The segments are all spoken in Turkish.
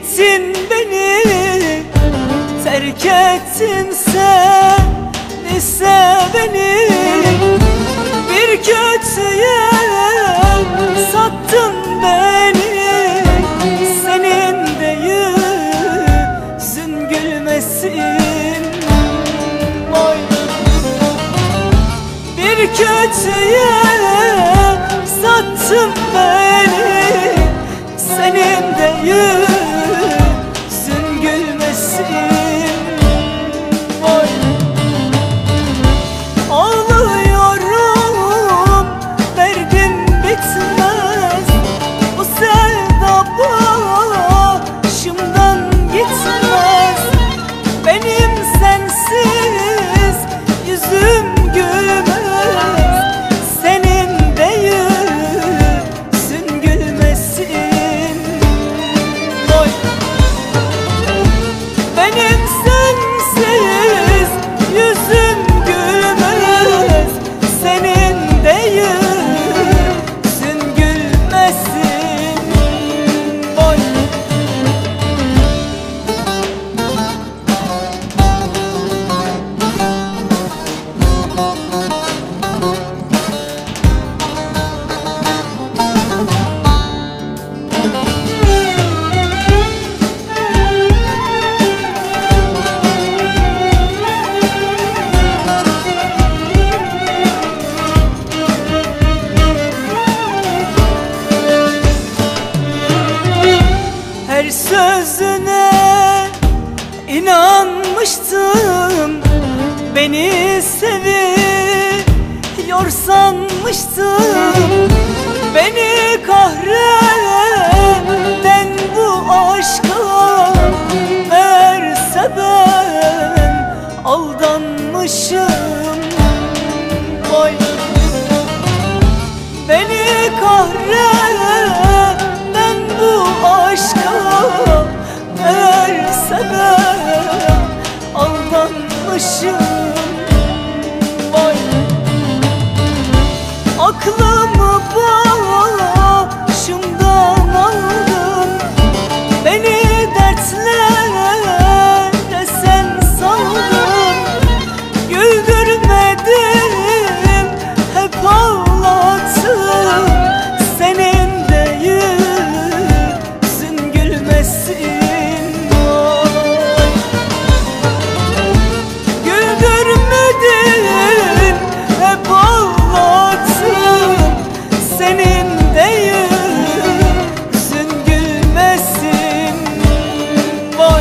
Gittin beni terk ettin, sen ise beni bir kötüye sattın beni. Senin de yüzün gülmesin, oy. Bir kötüye sattın beni, senin de yüzün gülmesin, oy. Ağlıyorum, derdim bitmez, bu sevda başımdan gitmez. Benim sensiz yüzüm gülmez, senin de yüzün gülmesin, oy. Benim sensiz yüzüm gülmez, senin de yüzün gülmesin, oy. Her sözüne inanmıştım, beni seviyor sanmıştım. Beni kahreden bu aşka meğerse ben aldanmışım, oy. Beni kahreden bu aşka meğerse ben aldanmışım, oy. Aklımı başımdan aldın, beni dertlere sen saldın. Güldürmedin, hep ağlattın, senin de yüzün gülmesin, oy. Güldürmedin, hep ağlattın, senin de yüzün gülmesin, oy.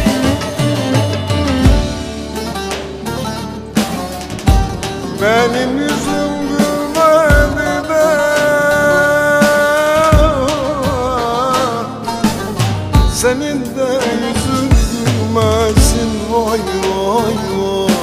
Benim yüzüm gülmedi de senin de yüzün gülmesin, vay vay vay.